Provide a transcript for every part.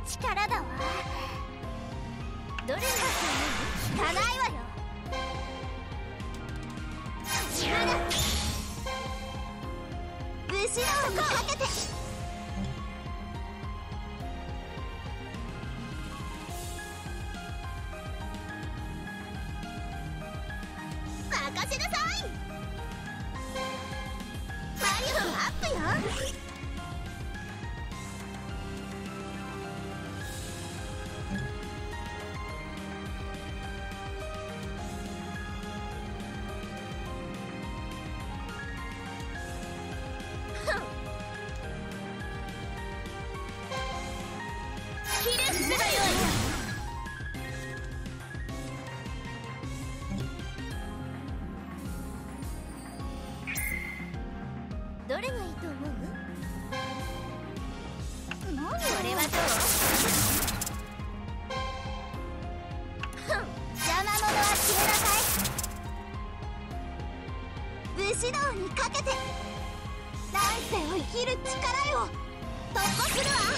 力だわ。どれが効かないわよ。まだ武士道にかけて。任せなさい。バリューアップよ。どれがいいと思う？何これはどう？邪魔者は消えなさい。武士道にかけて。来世を生きる力よ。突破するわ。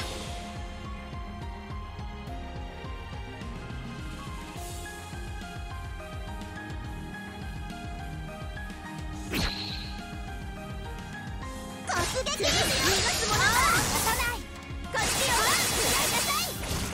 突撃ですよ。逃がすものは渡さない。こっちよ。食らいなさい。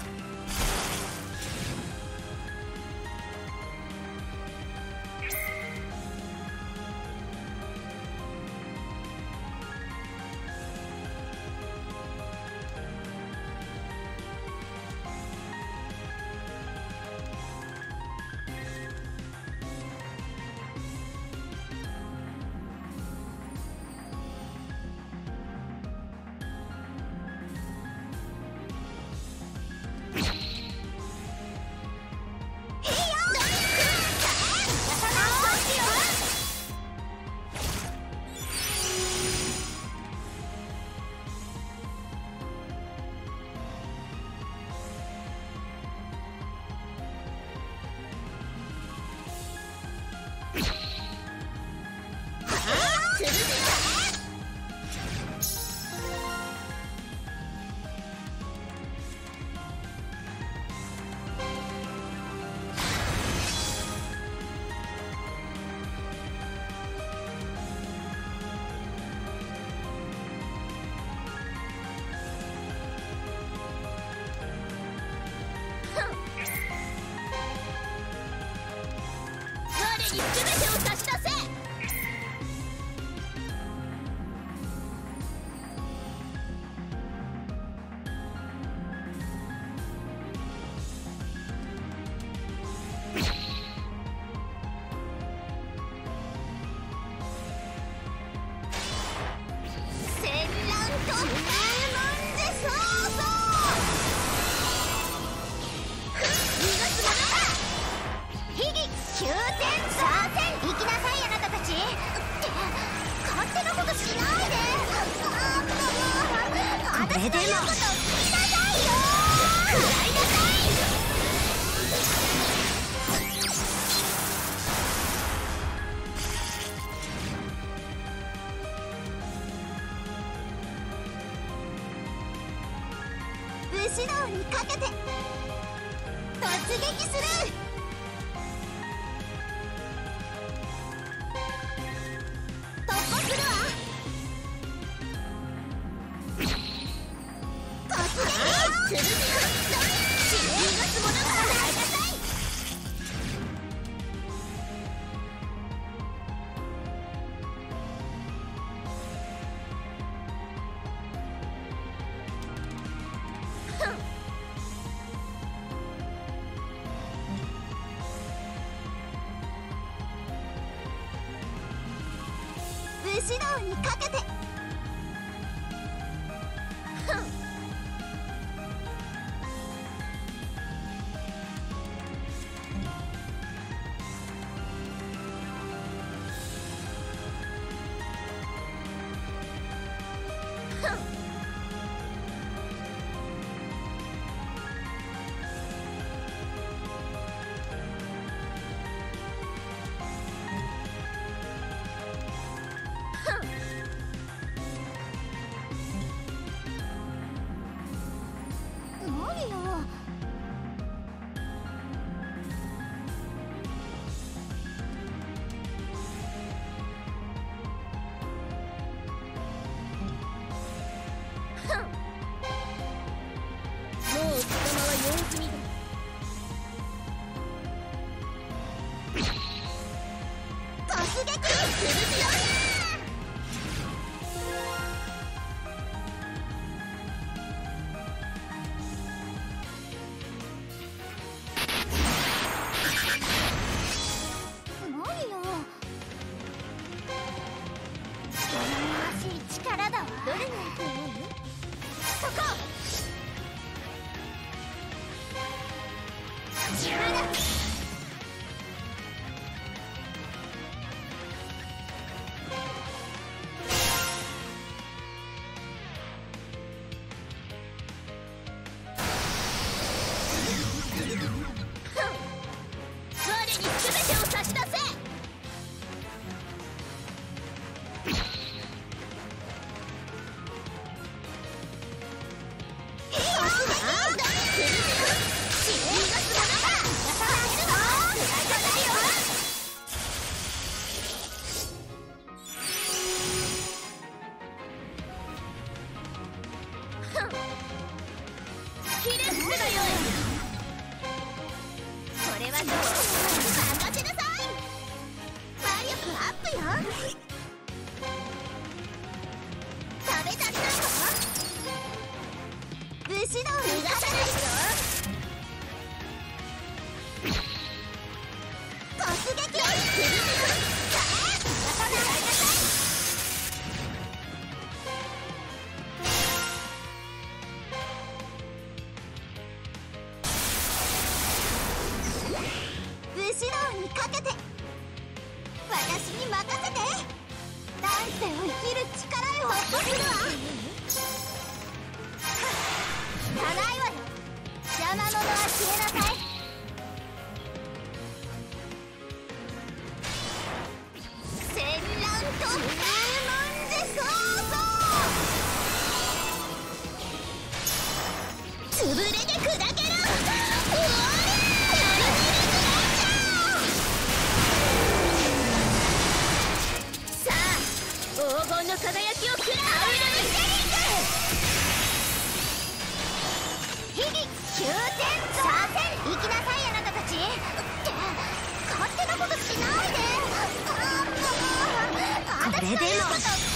我に全てを差し出せ。戦乱と名門でそうそう。逃がすものだ。悲劇9点3点。行きなさいあなたたち。って勝手なことしないで。私の言うことを聞きなさいよ。食らいなさい。武士道にかけて突撃する。突破するわ。突撃。逃がすものはないなさい。武士道にかけて。 これでも